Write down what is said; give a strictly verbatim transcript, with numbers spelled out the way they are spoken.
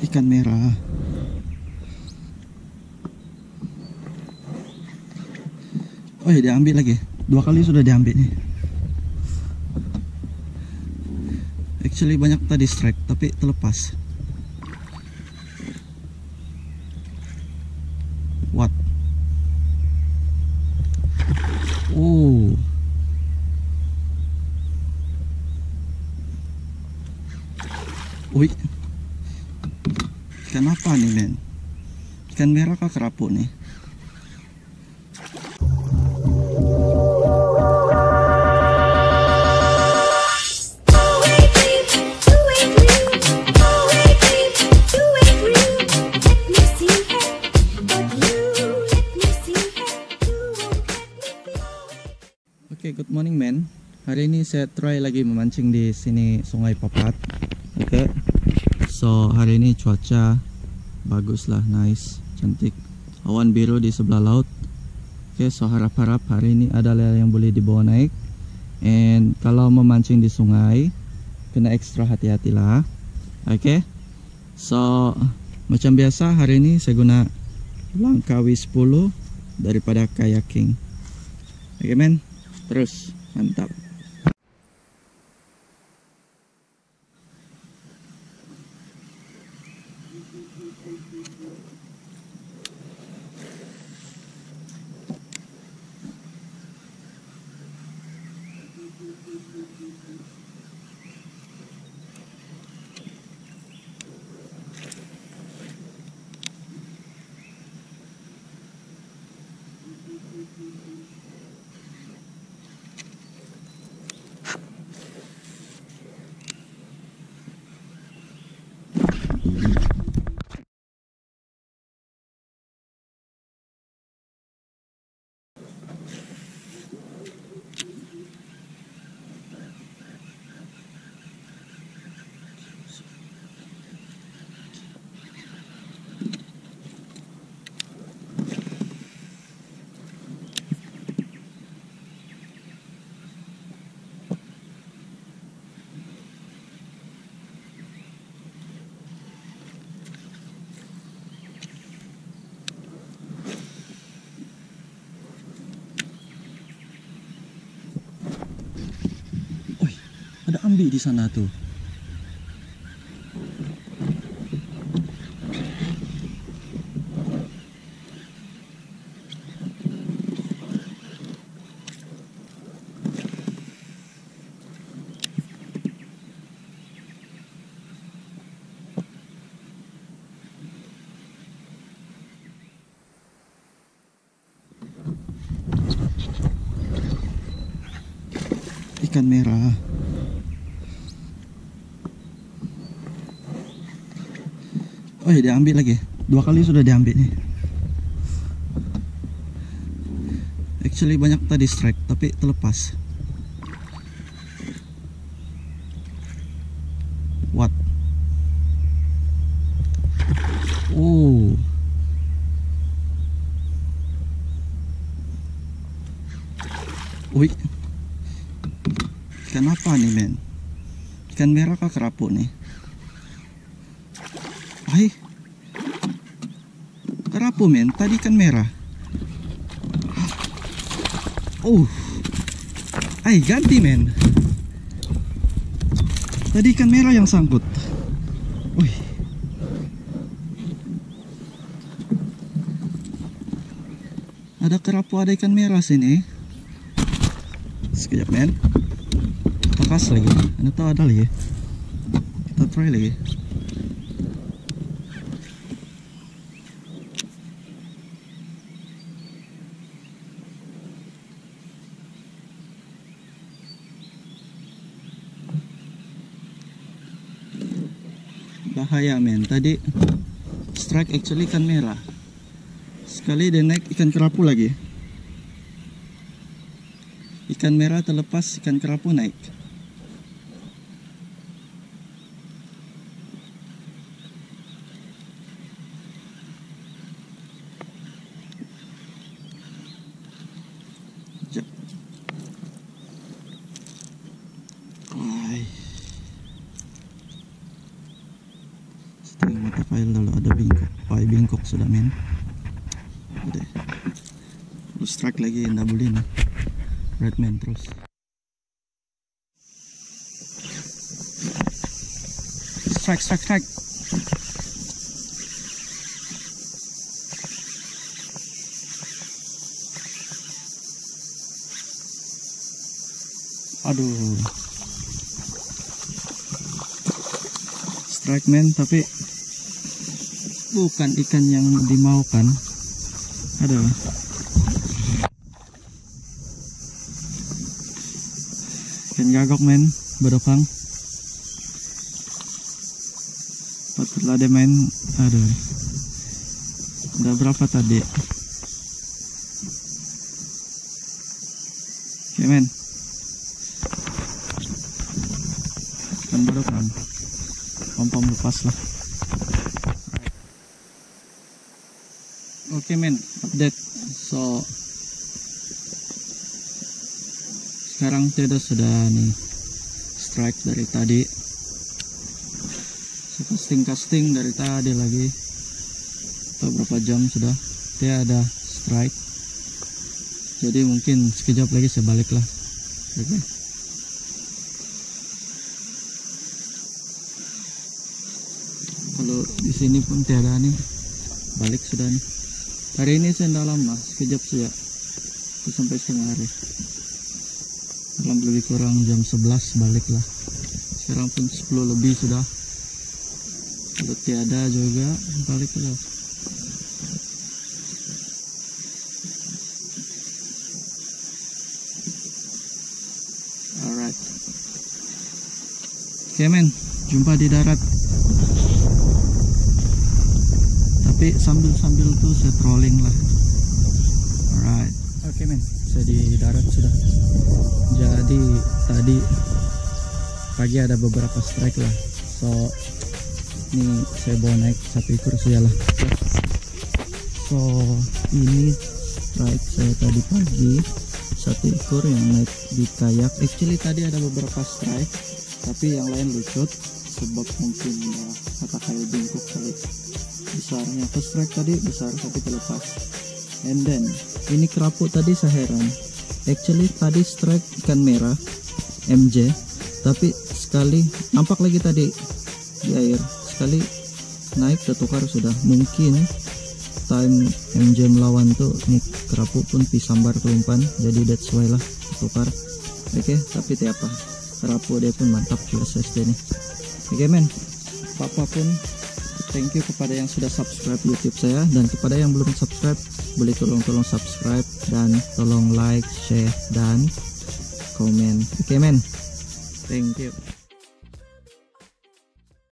Ikan merah. Oh ya, diambil lagi. Dua kali sudah diambil nih. Actually banyak tadi strike tapi terlepas. What? Oh. Wih. Ikan apa nih, men? Ikan merah kah kerapu nih? Oke, okay, good morning, men. Hari ini saya try lagi memancing di sini Sungai Papat. Oke. Okay. So, hari ini cuaca bagus lah, nice, cantik. Awan biru di sebelah laut. Oke, okay, so harap-harap hari ini ada lele yang boleh dibawa naik. And kalau memancing di sungai, kena ekstra hati-hatilah. Oke. Okay. So, macam biasa hari ini saya guna Langkawi sepuluh daripada kayaking. Oke, okay, men. Terus mantap. Ada ambil di sana tuh. Ikan merah. Oh ya, diambil lagi. Dua kali sudah diambil nih. Actually banyak tadi strike tapi terlepas. What? Oh. Wih. Ikan apa nih, men? Ikan merah kah kerapu nih? Hai, kerapu, men. Tadi ikan merah. Oh, ay ganti, men. Tadi ikan merah yang sangkut. Wih. Ada kerapu, ada ikan merah sini. Sekejap, men. Kita kas lagi. Anda tahu ada lagi. Kita try lagi. Bahaya, men. Tadi strike actually ikan merah. Sekali dia naik ikan kerapu lagi. Ikan merah terlepas, ikan kerapu naik. Ay. Setengah mata kail lalu ada bingkok, pai bingkok sudah men. Udah terus strike lagi ndak boleh nih Redman terus. Strike strike strike. Aduh, strike man, tapi bukan ikan yang dimaukan. Aduh, ikan gagok men, bedopang. Patut lade main. Aduh, udah berapa tadi? Oke men, kan bedopang. Pom-pom lepas lah. Oke okay, men, update. So sekarang Tedo sudah nih strike dari tadi. So, casting casting dari tadi lagi. Atau berapa jam sudah dia ada strike. Jadi mungkin sekejap lagi saya balik lah. Oke. Okay. Kalau di sini pun tiada nih, balik sudah nih. Hari ini saya tidak lama, sekejap saja, itu sampai setengah hari. Dalam lebih kurang jam sebelas balik lah. Sekarang pun sepuluh lebih sudah. Kalau tiada juga balik lah. Alright. Oke men, jumpa di darat. Tapi sambil-sambil tuh saya trolling lah. Alright. Oke okay, men, saya di darat sudah. Jadi tadi pagi ada beberapa strike lah. So ini saya bawa naik satu ekor saja lah. So ini strike saya tadi pagi, satu ekor yang naik di kayak. Actually tadi ada beberapa strike, tapi yang lain lucut sebab mungkin ya, kata kayu bingkok kali. Besarnya first strike tadi besar tapi terlepas. And then ini kerapu tadi saya heran, actually tadi strike ikan merah M J, tapi sekali nampak lagi tadi di air, sekali naik tertukar sudah. Mungkin time M J melawan tuh nih kerapu pun pisambar ke umpan, jadi that's why lah tertukar. Oke okay, tapi tiapa kerapu dia pun mantap juga S S D nih. Oke okay, men, apapun thank you kepada yang sudah subscribe YouTube saya, dan kepada yang belum subscribe boleh tolong-tolong subscribe dan tolong like, share dan komen. Oke okay, men, thank you.